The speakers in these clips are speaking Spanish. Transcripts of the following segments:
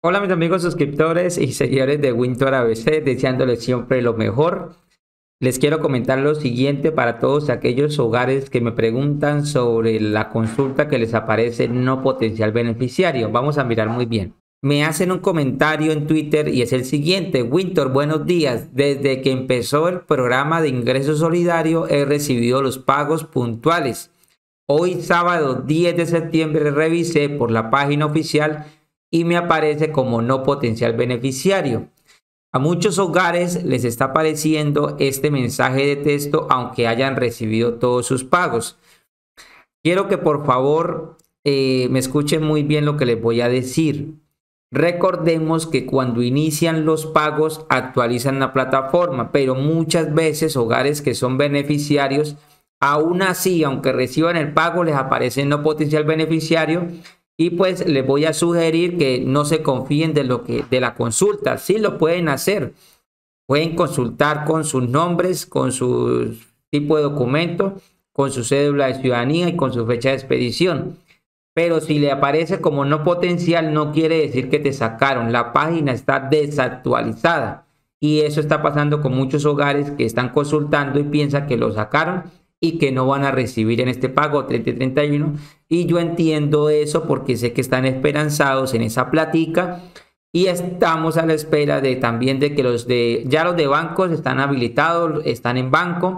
Hola mis amigos suscriptores y seguidores de Winter ABC, deseándoles siempre lo mejor. Les quiero comentar lo siguiente para todos aquellos hogares que me preguntan sobre la consulta que les aparece no potencial beneficiario. Vamos a mirar muy bien. Me hacen un comentario en Twitter y es el siguiente: Winter, buenos días. Desde que empezó el programa de ingreso solidario he recibido los pagos puntuales. Hoy sábado 10 de septiembre revisé por la página oficial y me aparece como no potencial beneficiario. A muchos hogares les está apareciendo este mensaje de texto aunque hayan recibido todos sus pagos. Quiero que por favor me escuchen muy bien lo que les voy a decir. Recordemos que cuando inician los pagos actualizan la plataforma, pero muchas veces hogares que son beneficiarios, aún así, aunque reciban el pago, les aparece no potencial beneficiario. Y pues les voy a sugerir que no se confíen de la consulta. Sí lo pueden hacer. Pueden consultar con sus nombres, con su tipo de documento, con su cédula de ciudadanía y con su fecha de expedición. Pero si le aparece como no potencial, no quiere decir que te sacaron. La página está desactualizada. Y eso está pasando con muchos hogares que están consultando y piensan que lo sacaron y que no van a recibir en este pago 30 y 31. Y yo entiendo eso porque sé que están esperanzados en esa platica y estamos a la espera de también de que los de bancos están habilitados, están en banco,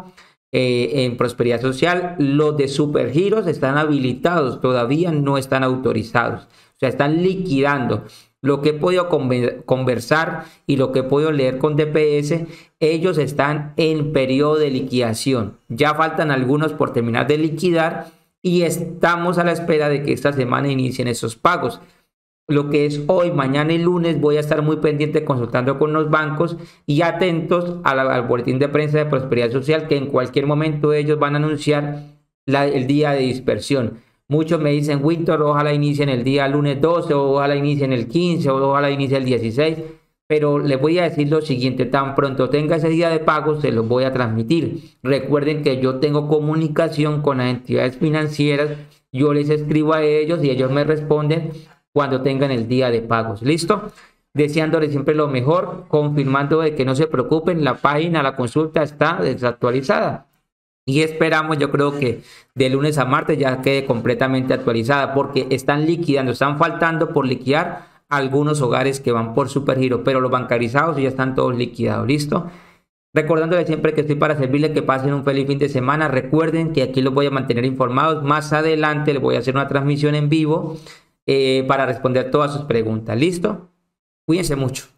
en Prosperidad Social. Los de Supergiros están habilitados, todavía no están autorizados, o sea, están liquidando. Lo que he podido conversar y lo que he podido leer con DPS, ellos están en periodo de liquidación. Ya faltan algunos por terminar de liquidar y estamos a la espera de que esta semana inicien esos pagos. Lo que es hoy, mañana y lunes voy a estar muy pendiente consultando con los bancos y atentos al boletín de prensa de Prosperidad Social, que en cualquier momento ellos van a anunciar el día de dispersión. Muchos me dicen, Winter, ojalá inicien el día lunes 12, o ojalá inicien el 15, o ojalá inicie el 16. Pero les voy a decir lo siguiente: tan pronto tenga ese día de pago, se los voy a transmitir. Recuerden que yo tengo comunicación con las entidades financieras, yo les escribo a ellos y ellos me responden cuando tengan el día de pagos. ¿Listo? Deseándoles siempre lo mejor, confirmando de que no se preocupen, la página, la consulta está desactualizada. Y esperamos, yo creo que de lunes a martes ya quede completamente actualizada, porque están liquidando, están faltando por liquidar algunos hogares que van por Supergiro, pero los bancarizados ya están todos liquidados. ¿Listo? Recordándoles siempre que estoy para servirles, que pasen un feliz fin de semana. Recuerden que aquí los voy a mantener informados. Más adelante les voy a hacer una transmisión en vivo para responder todas sus preguntas. ¿Listo? Cuídense mucho.